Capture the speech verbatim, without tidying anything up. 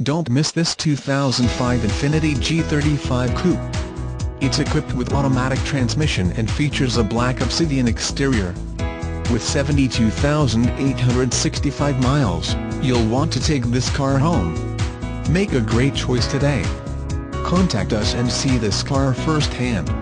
Don't miss this two thousand five Infiniti G thirty-five Coupe. It's equipped with automatic transmission and features a black obsidian exterior. With seventy-two thousand eight hundred sixty-five miles, you'll want to take this car home. Make a great choice today. Contact us and see this car firsthand.